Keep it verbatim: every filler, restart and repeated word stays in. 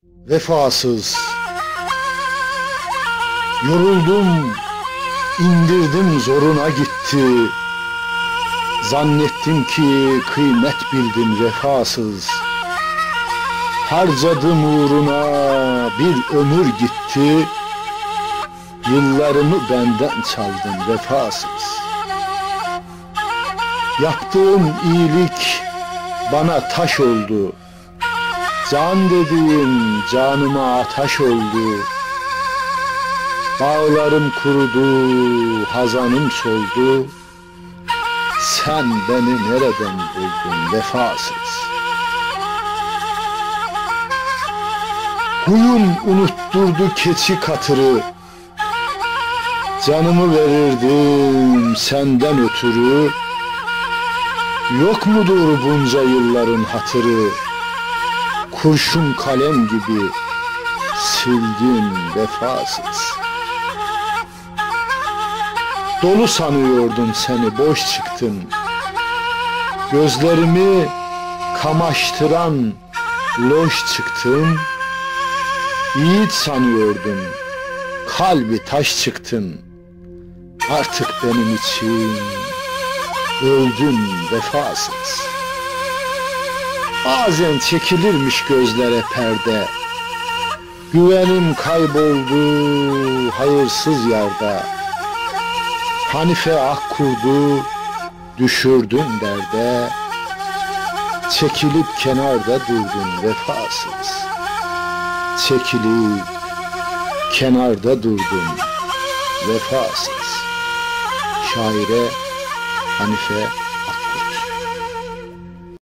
Vefasız, yoruldum, indirdim zoruna gitti. Zannettim ki kıymet bildin vefasız. Harcadım uğruna bir ömür gitti. Yıllarımı benden çaldın vefasız. Yaptığım iyilik bana taş oldu. Can dediğim canıma ateş oldu. Bağlarım kurudu, hazanım soldu. Sen beni nereden buldun vefasız? Huyum unutturdu keçi katırı. Canımı verirdim senden ötürü. Yok mudur bunca yılların hatırı? Kurşun kalem gibi sildin vefasız. Dolu sanıyordum seni, boş çıktın. Gözlerimi kamaştıran loş çıktın. Yiğit sanıyordum, kalbi taş çıktın. Artık benim için öldün vefasız. Bazen çekilirmiş gözlere perde. Güvenim kayboldu hayırsız yarda. Hanife ak kurdu, düşürdün derde. Çekilip kenarda durdun vefasız. Çekilip kenarda durdun vefasız. Şaire Hanife